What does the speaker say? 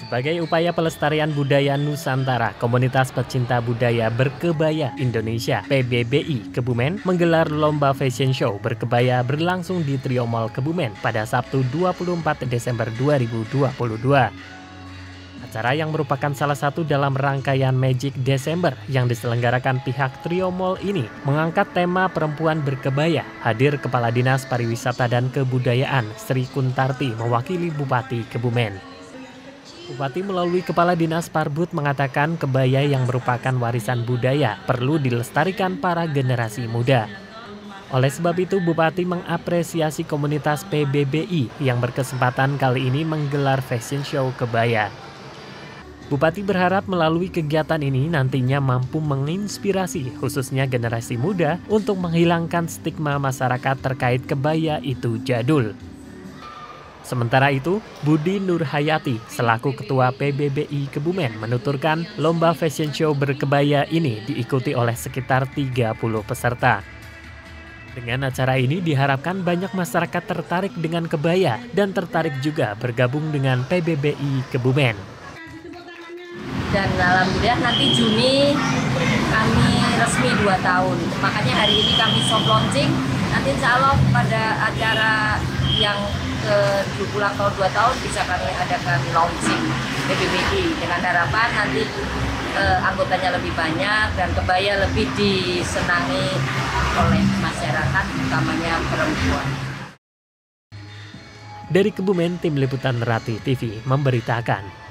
Sebagai upaya pelestarian budaya Nusantara, Komunitas Pecinta Budaya Berkebaya Indonesia (PBBI) Kebumen menggelar lomba fashion show berkebaya berlangsung di Trio Mall Kebumen pada Sabtu 24 Desember 2022. Acara yang merupakan salah satu dalam rangkaian Magic Desember yang diselenggarakan pihak Trio Mall ini mengangkat tema perempuan berkebaya. Hadir Kepala Dinas Pariwisata dan Kebudayaan Sri Kuntarti mewakili Bupati Kebumen. Bupati melalui Kepala Dinas Parbud mengatakan kebaya yang merupakan warisan budaya perlu dilestarikan para generasi muda. Oleh sebab itu, Bupati mengapresiasi komunitas PBBI yang berkesempatan kali ini menggelar fashion show kebaya. Bupati berharap melalui kegiatan ini nantinya mampu menginspirasi khususnya generasi muda untuk menghilangkan stigma masyarakat terkait kebaya itu jadul. Sementara itu, Budi Nurhayati selaku Ketua PBBI Kebumen menuturkan lomba fashion show berkebaya ini diikuti oleh sekitar 30 peserta. Dengan acara ini diharapkan banyak masyarakat tertarik dengan kebaya dan tertarik juga bergabung dengan PBBI Kebumen. Dan alhamdulillah nanti Juni kami resmi 2 tahun. Makanya hari ini kami soft launching. Nanti insya Allah pada acara yang ke-70 ulang tahun 2 tahun bisa kami adakan launching PBBI dengan harapan nanti anggotanya lebih banyak dan kebaya lebih disenangi oleh masyarakat, utamanya perempuan. Dari Kebumen, Tim Liputan Merhati TV memberitakan.